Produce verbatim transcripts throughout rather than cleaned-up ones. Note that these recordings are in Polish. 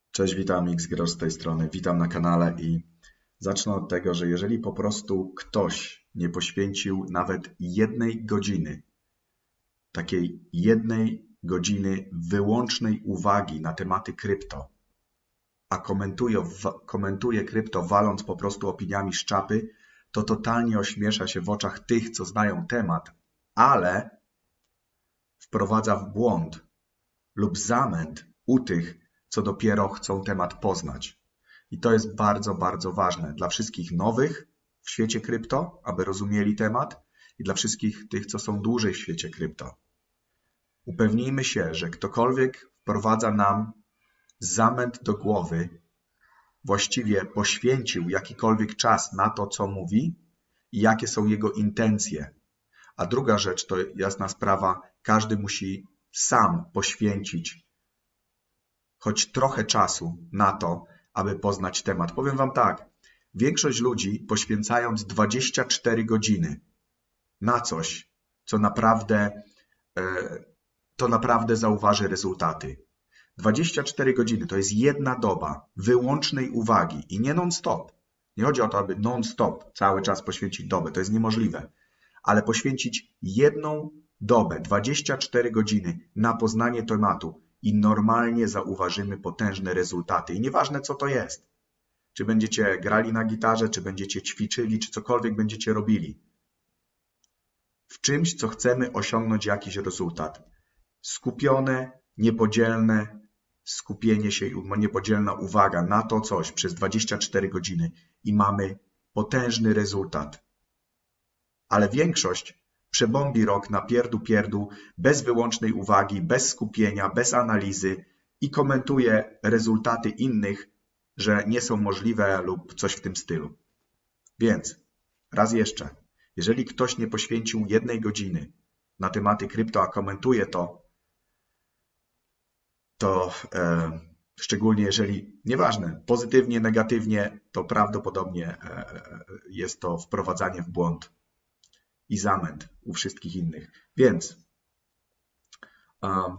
Cześć, witam, Xgrosz z tej strony, witam na kanale i zacznę od tego, że jeżeli po prostu ktoś nie poświęcił nawet jednej godziny, takiej jednej godziny wyłącznej uwagi na tematy krypto, a komentuje, komentuje krypto waląc po prostu opiniami z czapy, to totalnie ośmiesza się w oczach tych, co znają temat, ale wprowadza w błąd lub zamęt u tych, co dopiero chcą temat poznać. I to jest bardzo, bardzo ważne dla wszystkich nowych w świecie krypto, aby rozumieli temat, i dla wszystkich tych, co są dłużej w świecie krypto. Upewnijmy się, że ktokolwiek wprowadza nam zamęt do głowy, właściwie poświęcił jakikolwiek czas na to, co mówi i jakie są jego intencje. A druga rzecz to jasna sprawa, każdy musi sam poświęcić choć trochę czasu na to, aby poznać temat. Powiem wam tak, większość ludzi poświęcając dwadzieścia cztery godziny na coś, co naprawdę, to naprawdę zauważy rezultaty. dwadzieścia cztery godziny to jest jedna doba wyłącznej uwagi i nie non-stop. Nie chodzi o to, aby non-stop cały czas poświęcić dobę, to jest niemożliwe. Ale poświęcić jedną dobę, dwadzieścia cztery godziny na poznanie tematu i normalnie zauważymy potężne rezultaty. I nieważne, co to jest. Czy będziecie grali na gitarze, czy będziecie ćwiczyli, czy cokolwiek będziecie robili. W czymś, co chcemy osiągnąć jakiś rezultat. Skupione, niepodzielne skupienie się i niepodzielna uwaga na to coś przez dwadzieścia cztery godziny i mamy potężny rezultat. Ale większość przebombi rok na pierdu pierdu, bez wyłącznej uwagi, bez skupienia, bez analizy i komentuje rezultaty innych, że nie są możliwe lub coś w tym stylu. Więc raz jeszcze, jeżeli ktoś nie poświęcił jednej godziny na tematy krypto, a komentuje to, to e, szczególnie jeżeli, nieważne, pozytywnie, negatywnie, to prawdopodobnie e, jest to wprowadzanie w błąd i zamęt u wszystkich innych. Więc um,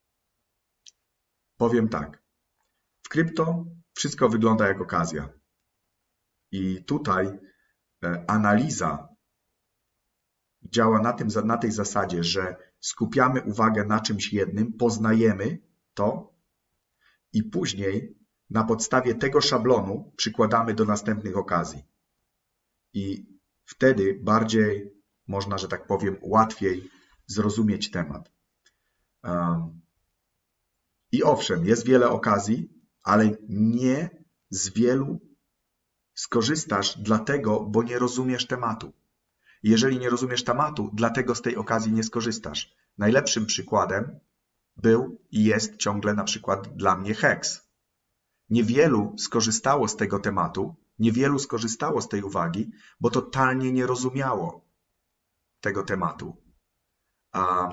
powiem tak. W krypto wszystko wygląda jak okazja. I tutaj e, analiza działa na, tym, na tej zasadzie, że skupiamy uwagę na czymś jednym, poznajemy to i później na podstawie tego szablonu przykładamy do następnych okazji. I wtedy bardziej można, że tak powiem, łatwiej zrozumieć temat. Um, I owszem, jest wiele okazji, ale nie z wielu skorzystasz dlatego, bo nie rozumiesz tematu. Jeżeli nie rozumiesz tematu, dlatego z tej okazji nie skorzystasz. Najlepszym przykładem był i jest ciągle na przykład dla mnie Hex. Niewielu skorzystało z tego tematu, niewielu skorzystało z tej uwagi, bo totalnie nie rozumiało tego tematu. A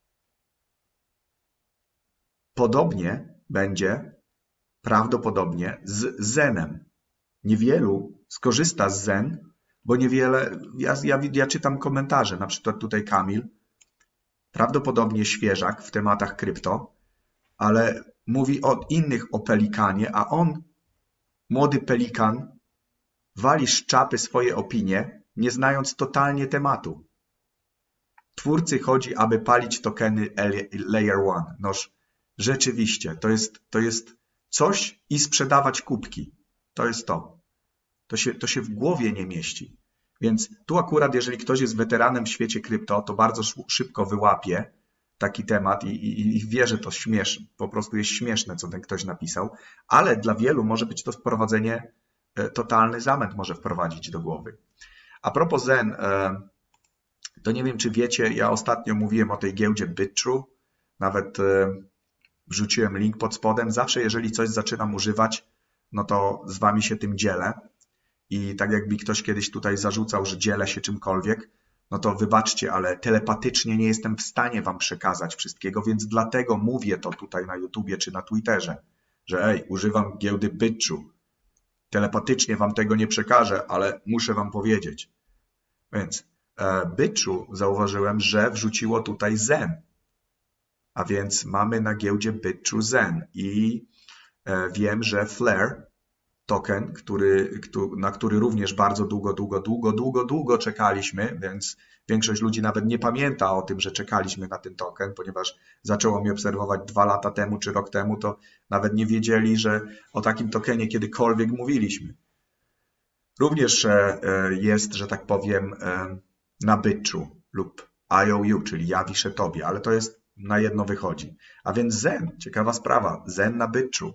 podobnie będzie prawdopodobnie z Zenem. Niewielu skorzysta z Zen, bo niewiele, ja, ja, ja czytam komentarze, na przykład tutaj Kamil, prawdopodobnie świeżak w tematach krypto, ale mówi o innych o Pelikanie, a on, młody Pelikan, wali z czapy swoje opinie, nie znając totalnie tematu. Twórcy chodzi, aby palić tokeny Layer One. Noż rzeczywiście, to jest, to jest coś i sprzedawać kubki. To jest to. To się, to się w głowie nie mieści. Więc tu akurat, jeżeli ktoś jest weteranem w świecie krypto, to bardzo szybko wyłapie taki temat i, i, i wie, że to śmiesz, po prostu jest śmieszne, co ten ktoś napisał, ale dla wielu może być to wprowadzenie, totalny zamęt może wprowadzić do głowy. A propos Zen, to nie wiem, czy wiecie, ja ostatnio mówiłem o tej giełdzie BitTrue, nawet wrzuciłem link pod spodem. Zawsze, jeżeli coś zaczynam używać, no to z wami się tym dzielę. I tak jakby ktoś kiedyś tutaj zarzucał, że dzielę się czymkolwiek, no to wybaczcie, ale telepatycznie nie jestem w stanie wam przekazać wszystkiego, więc dlatego mówię to tutaj na YouTubie czy na Twitterze, że ej, używam giełdy BitTrue. Telepatycznie wam tego nie przekażę, ale muszę wam powiedzieć. Więc e, BitTrue zauważyłem, że wrzuciło tutaj Zen. A więc mamy na giełdzie BitTrue Zen. I wiem, że Flare, token, który, na który również bardzo długo, długo, długo, długo, długo czekaliśmy, więc większość ludzi nawet nie pamięta o tym, że czekaliśmy na ten token, ponieważ zaczęło mnie obserwować dwa lata temu czy rok temu, to nawet nie wiedzieli, że o takim tokenie kiedykolwiek mówiliśmy. Również jest, że tak powiem, na Bitshu lub I O U, czyli ja wiszę tobie, ale to jest na jedno wychodzi. A więc Zen, ciekawa sprawa, Zen na Bitshu.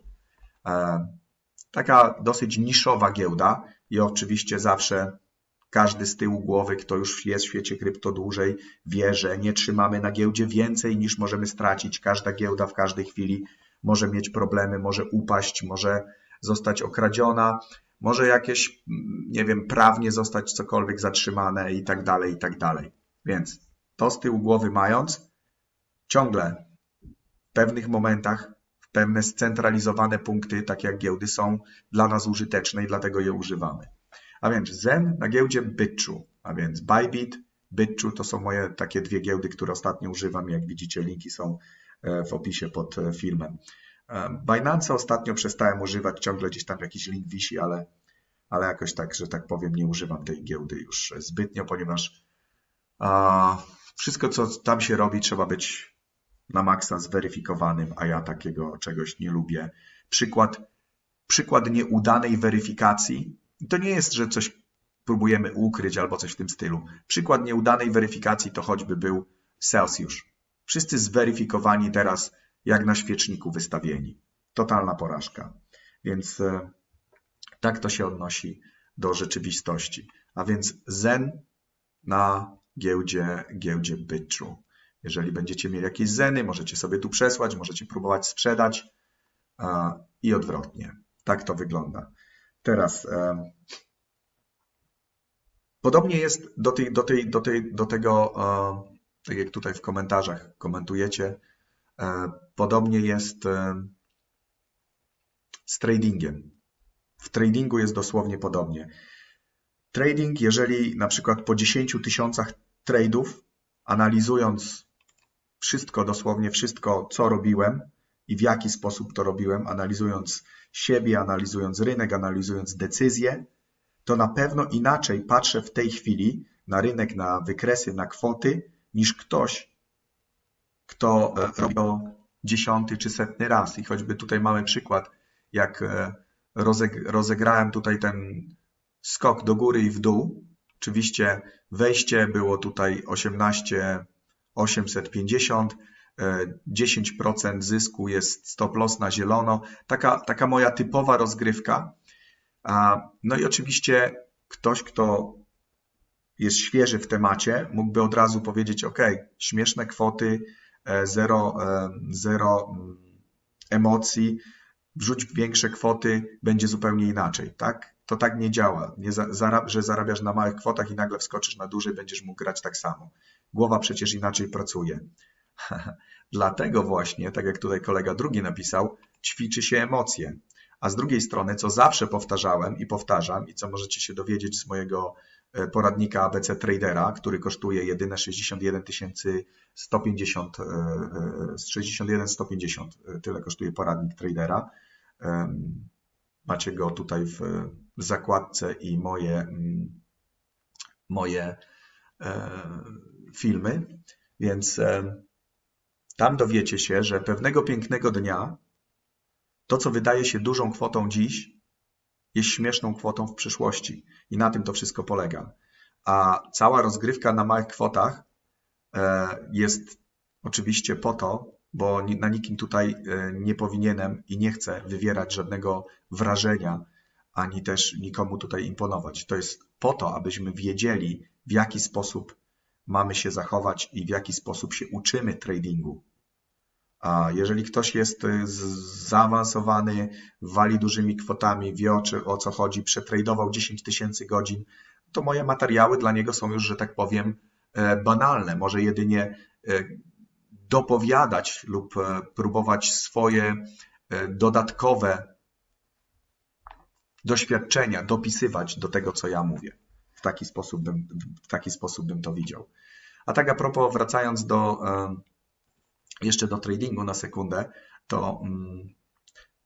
Taka dosyć niszowa giełda i oczywiście zawsze każdy z tyłu głowy, kto już jest w świecie krypto dłużej, wie, że nie trzymamy na giełdzie więcej niż możemy stracić. Każda giełda w każdej chwili może mieć problemy, może upaść, może zostać okradziona, może jakieś, nie wiem, prawnie zostać cokolwiek zatrzymane i tak dalej, i tak dalej. Więc to z tyłu głowy mając, ciągle w pewnych momentach pewne scentralizowane punkty, tak jak giełdy, są dla nas użyteczne i dlatego je używamy. A więc Zen na giełdzie Bitshu, a więc Bybit, Bitshu to są moje takie dwie giełdy, które ostatnio używam. Jak widzicie, linki są w opisie pod filmem. Binance ostatnio przestałem używać, ciągle gdzieś tam jakiś link wisi, ale, ale jakoś tak, że tak powiem, nie używam tej giełdy już zbytnio, ponieważ a, wszystko, co tam się robi, trzeba być na maksa zweryfikowanym, a ja takiego czegoś nie lubię. Przykład, przykład nieudanej weryfikacji, to nie jest, że coś próbujemy ukryć albo coś w tym stylu. Przykład nieudanej weryfikacji to choćby był Celsius. Wszyscy zweryfikowani teraz jak na świeczniku wystawieni. Totalna porażka. Więc e, tak to się odnosi do rzeczywistości. A więc Zen na giełdzie, giełdzie Bitshu. Jeżeli będziecie mieli jakieś zeny, możecie sobie tu przesłać, możecie próbować sprzedać a, i odwrotnie. Tak to wygląda. Teraz e, podobnie jest do, tej, do, tej, do, tej, do tego, e, tak jak tutaj w komentarzach komentujecie, e, podobnie jest e, z tradingiem. W tradingu jest dosłownie podobnie. Trading, jeżeli na przykład po dziesięciu tysiącach trade'ów, analizując wszystko, dosłownie wszystko, co robiłem i w jaki sposób to robiłem, analizując siebie, analizując rynek, analizując decyzje, to na pewno inaczej patrzę w tej chwili na rynek, na wykresy, na kwoty, niż ktoś, kto robi to dziesiąty czy setny raz. I choćby tutaj mamy przykład, jak rozegrałem tutaj ten skok do góry i w dół. Oczywiście wejście było tutaj osiemnaście tysięcy osiemset pięćdziesiąt, dziesięć procent zysku jest stop loss na zielono. Taka, taka moja typowa rozgrywka. No i oczywiście ktoś, kto jest świeży w temacie, mógłby od razu powiedzieć, ok, śmieszne kwoty, zero, zero emocji, wrzuć większe kwoty, będzie zupełnie inaczej, tak? To tak nie działa, nie za, że zarabiasz na małych kwotach i nagle wskoczysz na duży, będziesz mógł grać tak samo. Głowa przecież inaczej pracuje. Dlatego właśnie, tak jak tutaj kolega drugi napisał, ćwiczy się emocje. A z drugiej strony, co zawsze powtarzałem i powtarzam i co możecie się dowiedzieć z mojego poradnika A B C Tradera, który kosztuje jedyne sześćdziesiąt jeden tysięcy sto pięćdziesiąt, sześćdziesiąt jeden tysięcy sto pięćdziesiąt, tyle kosztuje poradnik tradera. Macie go tutaj w zakładce i moje, moje filmy, więc tam dowiecie się, że pewnego pięknego dnia to, co wydaje się dużą kwotą dziś, jest śmieszną kwotą w przyszłości i na tym to wszystko polega. A cała rozgrywka na małych kwotach jest oczywiście po to, bo na nikim tutaj nie powinienem i nie chcę wywierać żadnego wrażenia, ani też nikomu tutaj imponować. To jest po to, abyśmy wiedzieli, w jaki sposób mamy się zachować i w jaki sposób się uczymy tradingu. A jeżeli ktoś jest zaawansowany, wali dużymi kwotami, wie o, czy, o co chodzi, przetradował dziesięć tysięcy godzin, to moje materiały dla niego są już, że tak powiem, banalne. Może jedynie dopowiadać lub próbować swoje dodatkowe doświadczenia dopisywać do tego, co ja mówię. W taki sposób bym, w taki sposób bym to widział. A tak a propos, wracając do jeszcze do tradingu na sekundę, to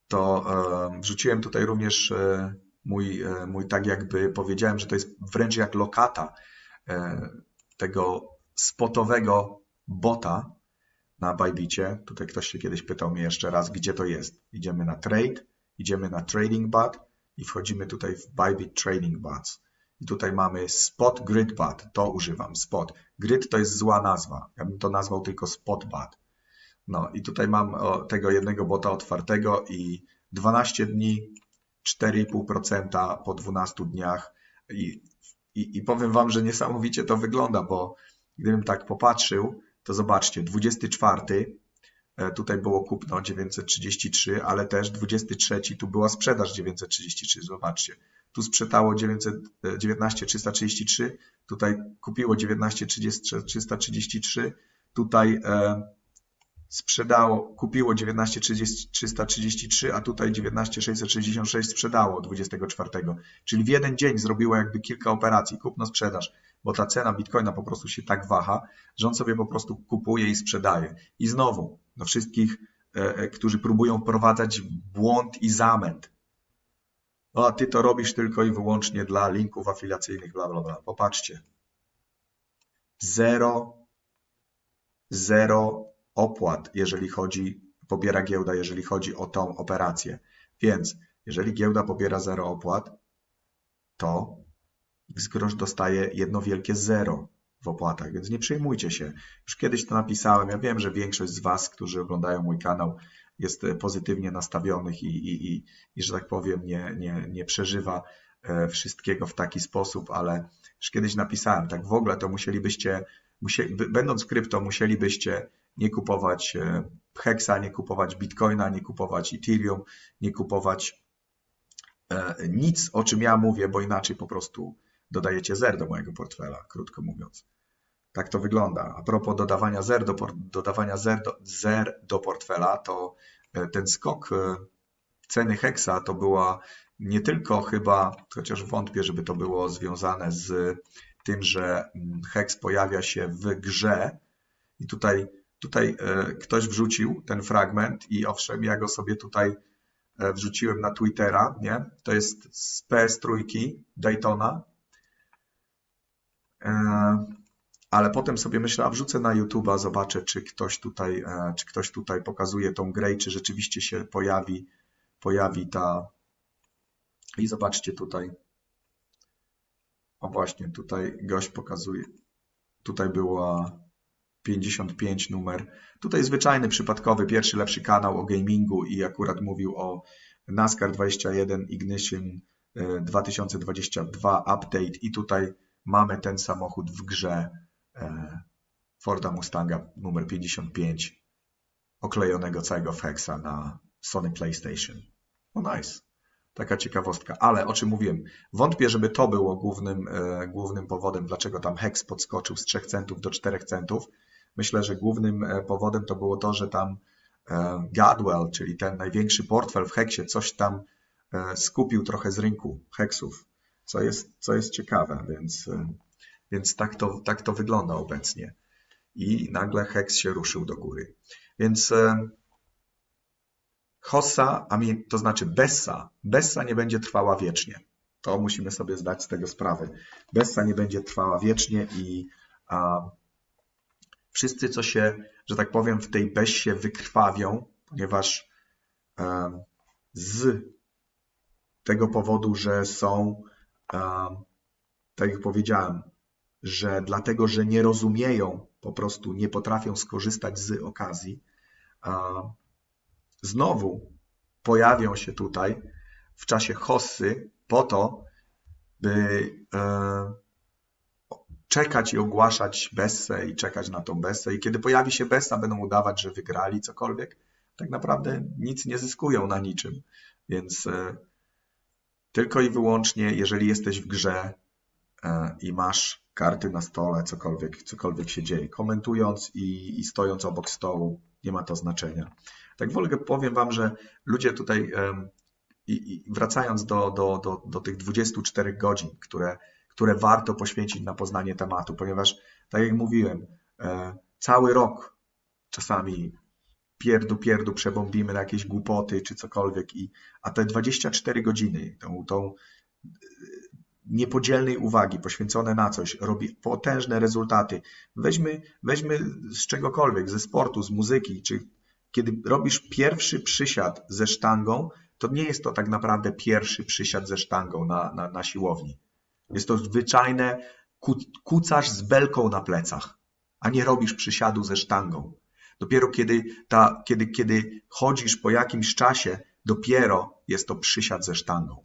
to e, wrzuciłem tutaj również e, mój, e, mój, tak jakby powiedziałem, że to jest wręcz jak lokata e, tego spotowego bota na Bybicie. Tutaj ktoś się kiedyś pytał mnie jeszcze raz, gdzie to jest. Idziemy na Trade, idziemy na Trading Bot i wchodzimy tutaj w Bybit Trading Bots. I tutaj mamy Spot Grid Bot, to używam, Spot. Grid to jest zła nazwa, ja bym to nazwał tylko Spot Bot. No i tutaj mam o, tego jednego bota otwartego i dwanaście dni, cztery i pół procent po dwunastu dniach i, i, i powiem wam, że niesamowicie to wygląda, bo gdybym tak popatrzył, to zobaczcie, dwudziesty czwarty tutaj było kupno dziewięćset trzydzieści trzy, ale też dwudziesty trzeci tu była sprzedaż dziewięćset trzydzieści trzy, zobaczcie. Tu sprzedało dziewiętnaście trzysta trzydzieści trzy, tutaj kupiło dziewiętnaście trzysta trzydzieści trzy, tutaj e, sprzedało, kupiło dziewiętnaście trzysta trzydzieści trzy, a tutaj dziewiętnaście sześćset sześćdziesiąt sześć sprzedało dwudziestego czwartego. Czyli w jeden dzień zrobiło jakby kilka operacji, kupno-sprzedaż, bo ta cena Bitcoina po prostu się tak waha, że on sobie po prostu kupuje i sprzedaje. I znowu, do wszystkich, e, którzy próbują wprowadzać błąd i zamęt. No, a ty to robisz tylko i wyłącznie dla linków afiliacyjnych, bla, bla, bla. Popatrzcie. Zero, zero opłat, jeżeli chodzi, pobiera giełda, jeżeli chodzi o tą operację. Więc jeżeli giełda pobiera zero opłat, to Xgrosz dostaje jedno wielkie zero w opłatach, więc nie przejmujcie się. Już kiedyś to napisałem. Ja wiem, że większość z was, którzy oglądają mój kanał, jest pozytywnie nastawionych i, i, i, i że tak powiem, nie, nie, nie przeżywa wszystkiego w taki sposób, ale już kiedyś napisałem, tak w ogóle to musielibyście, musieli, będąc krypto, musielibyście nie kupować Hexa, nie kupować Bitcoina, nie kupować Ethereum, nie kupować nic, o czym ja mówię, bo inaczej po prostu dodajecie zer do mojego portfela, krótko mówiąc. Tak to wygląda. A propos dodawania zer do, dodawania zer do, zer do portfela, to ten skok ceny Hexa to była nie tylko chyba, chociaż wątpię, żeby to było związane z tym, że Hex pojawia się w grze i tutaj, tutaj ktoś wrzucił ten fragment i owszem, ja go sobie tutaj wrzuciłem na Twittera, nie? To jest z P S trzy Daytona, ale potem sobie myślę, a wrzucę na YouTube'a, zobaczę, czy ktoś tutaj, czy ktoś tutaj pokazuje tą grę i czy rzeczywiście się pojawi, pojawi ta... I zobaczcie tutaj, o właśnie, tutaj gość pokazuje, tutaj była pięćdziesiąt pięć numer. Tutaj zwyczajny, przypadkowy, pierwszy lepszy kanał o gamingu i akurat mówił o NASCAR dwadzieścia jeden Ignition dwa tysiące dwadzieścia dwa Update i tutaj mamy ten samochód w grze Forda Mustanga numer pięćdziesiąt pięć oklejonego całego w Hexa na Sony PlayStation. No nice. Taka ciekawostka. Ale o czym mówiłem? Wątpię, żeby to było głównym, głównym powodem, dlaczego tam Hex podskoczył z trzech centów do czterech centów. Myślę, że głównym powodem to było to, że tam Gadwell, czyli ten największy portfel w Hexie, coś tam skupił trochę z rynku Hexów, co jest, co jest ciekawe, więc, więc tak, to, tak to wygląda obecnie. I nagle Hex się ruszył do góry. Więc Hossa, a mi, to znaczy Bessa, Bessa nie będzie trwała wiecznie. To musimy sobie zdać z tego sprawę. Bessa nie będzie trwała wiecznie i a, wszyscy, co się, że tak powiem, w tej Bessie wykrwawią, ponieważ a, z tego powodu, że są, a, tak jak powiedziałem, że dlatego, że nie rozumieją, po prostu nie potrafią skorzystać z okazji, a, znowu pojawią się tutaj w czasie hossy po to, by e, czekać i ogłaszać Bessę i czekać na tą Bessę. I kiedy pojawi się Bessa, będą udawać, że wygrali cokolwiek. Tak naprawdę nic nie zyskują na niczym. Więc e, tylko i wyłącznie, jeżeli jesteś w grze e, i masz karty na stole, cokolwiek, cokolwiek się dzieje, komentując i, i stojąc obok stołu, nie ma to znaczenia. Tak w ogóle powiem wam, że ludzie tutaj, i, i wracając do, do, do, do tych dwudziestu czterech godzin, które, które warto poświęcić na poznanie tematu, ponieważ, tak jak mówiłem, cały rok, czasami pierdu, pierdu przebombimy na jakieś głupoty czy cokolwiek, i, a te dwadzieścia cztery godziny, tą, tą niepodzielnej uwagi poświęcone na coś robi potężne rezultaty. Weźmy, weźmy z czegokolwiek, ze sportu, z muzyki, czy kiedy robisz pierwszy przysiad ze sztangą, to nie jest to tak naprawdę pierwszy przysiad ze sztangą na, na, na siłowni. Jest to zwyczajne kucasz z belką na plecach, a nie robisz przysiadu ze sztangą. Dopiero kiedy, ta, kiedy, kiedy chodzisz po jakimś czasie, dopiero jest to przysiad ze sztangą.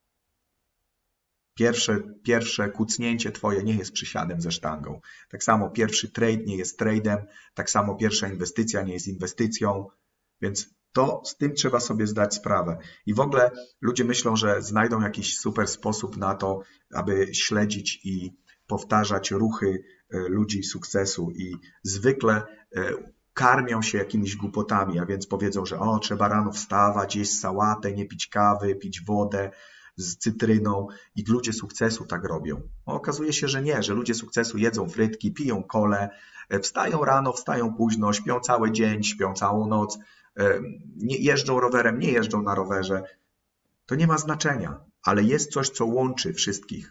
Pierwsze, pierwsze kucnięcie twoje nie jest przysiadem ze sztangą. Tak samo pierwszy trade nie jest trade'em, tak samo pierwsza inwestycja nie jest inwestycją, więc to z tym trzeba sobie zdać sprawę. I w ogóle ludzie myślą, że znajdą jakiś super sposób na to, aby śledzić i powtarzać ruchy ludzi sukcesu, i zwykle karmią się jakimiś głupotami, a więc powiedzą, że o, trzeba rano wstawać, jeść sałatę, nie pić kawy, pić wodę z cytryną, i ludzie sukcesu tak robią. No, okazuje się, że nie, że ludzie sukcesu jedzą frytki, piją kolę, wstają rano, wstają późno, śpią cały dzień, śpią całą noc, nie jeżdżą rowerem, nie jeżdżą na rowerze. To nie ma znaczenia, ale jest coś, co łączy wszystkich.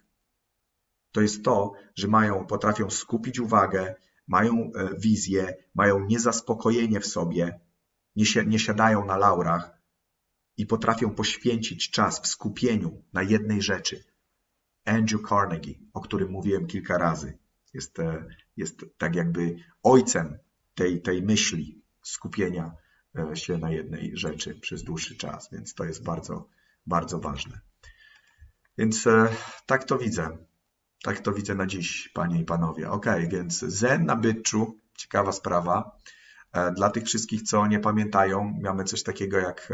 To jest to, że mają, potrafią skupić uwagę, mają wizję, mają niezaspokojenie w sobie, nie, si nie siadają na laurach i potrafią poświęcić czas w skupieniu na jednej rzeczy. Andrew Carnegie, o którym mówiłem kilka razy, jest, jest tak jakby ojcem tej, tej myśli skupienia się na jednej rzeczy przez dłuższy czas, więc to jest bardzo, bardzo ważne. Więc tak to widzę. Tak to widzę na dziś, panie i panowie. Ok, więc Zen na Bytczu, ciekawa sprawa. Dla tych wszystkich, co nie pamiętają, mamy coś takiego jak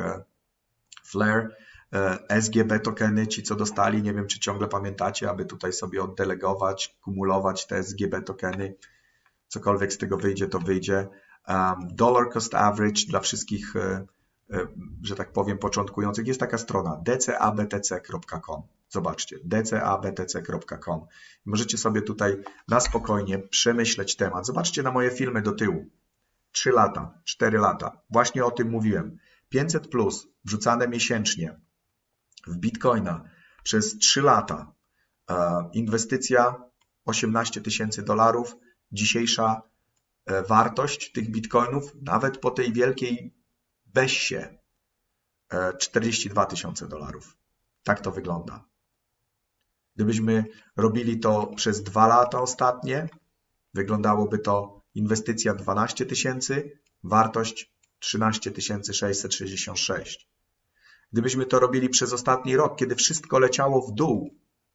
Flare, S G B tokeny, ci co dostali, nie wiem czy ciągle pamiętacie, aby tutaj sobie oddelegować, kumulować te S G B tokeny. Cokolwiek z tego wyjdzie, to wyjdzie. Um, dollar cost average dla wszystkich, e, e, że tak powiem, początkujących. Jest taka strona d c a b t c kropka com. Zobaczcie, d c a b t c kropka com. Możecie sobie tutaj na spokojnie przemyśleć temat. Zobaczcie na moje filmy do tyłu. trzy lata, cztery lata. Właśnie o tym mówiłem. pięćset plus wrzucane miesięcznie w Bitcoina przez trzy lata. E, inwestycja osiemnaście tysięcy dolarów. Dzisiejsza wartość tych bitcoinów, nawet po tej wielkiej bessie, czterdzieści dwa tysiące dolarów. Tak to wygląda. Gdybyśmy robili to przez dwa lata ostatnie, wyglądałoby to inwestycja dwanaście tysięcy, wartość trzynaście tysięcy sześćset sześćdziesiąt sześć. Gdybyśmy to robili przez ostatni rok, kiedy wszystko leciało w dół,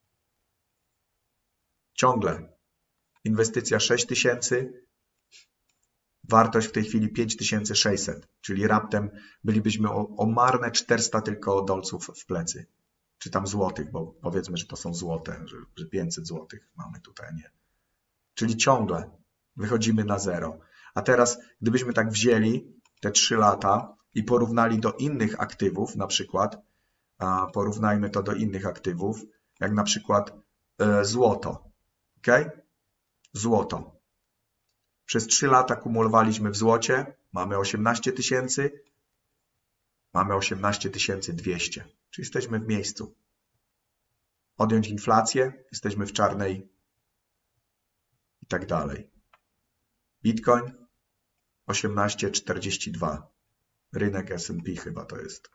ciągle inwestycja sześć tysięcy, wartość w tej chwili pięć tysięcy sześćset, czyli raptem bylibyśmy o, o marne czterysta tylko dolców w plecy. Czy tam złotych, bo powiedzmy, że to są złote, że, że pięćset złotych mamy tutaj, nie. Czyli ciągle wychodzimy na zero. A teraz, gdybyśmy tak wzięli te trzy lata i porównali do innych aktywów, na przykład, a porównajmy to do innych aktywów, jak na przykład e, złoto. Ok? Złoto. Przez trzy lata kumulowaliśmy w złocie, mamy osiemnaście tysięcy, mamy osiemnaście tysięcy dwieście, czyli jesteśmy w miejscu. Odjąć inflację, jesteśmy w czarnej i tak dalej. Bitcoin osiemnaście czterdzieści dwa, rynek S and P chyba to jest.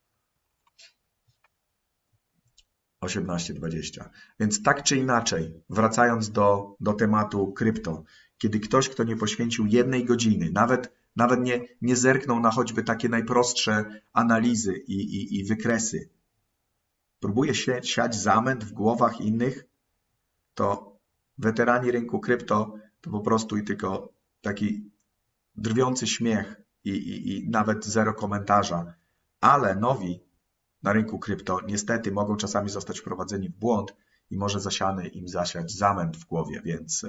osiemnaście dwadzieścia. Więc tak czy inaczej, wracając do, do tematu krypto, kiedy ktoś, kto nie poświęcił jednej godziny, nawet, nawet nie, nie zerknął na choćby takie najprostsze analizy i, i, i wykresy, próbuje się siać zamęt w głowach innych, to weterani rynku krypto to po prostu i tylko taki drwiący śmiech i, i, i nawet zero komentarza. Ale nowi na rynku krypto niestety mogą czasami zostać wprowadzeni w błąd i może zasiany im zasiać zamęt w głowie, więc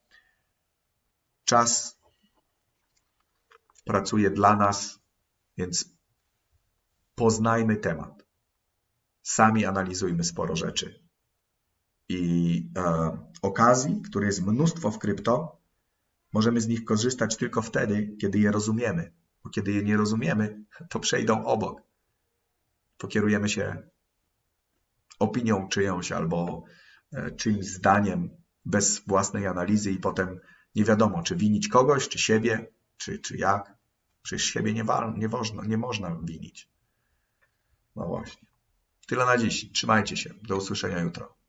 czas pracuje dla nas, więc poznajmy temat. Sami analizujmy sporo rzeczy. I e, okazji, których jest mnóstwo w krypto, możemy z nich korzystać tylko wtedy, kiedy je rozumiemy. Bo kiedy je nie rozumiemy, to przejdą obok. Pokierujemy się opinią czyjąś albo czyimś zdaniem bez własnej analizy i potem nie wiadomo, czy winić kogoś, czy siebie, czy, czy jak. Przecież siebie nie, wa- nie, można, nie można winić. No właśnie. Tyle na dziś. Trzymajcie się. Do usłyszenia jutro.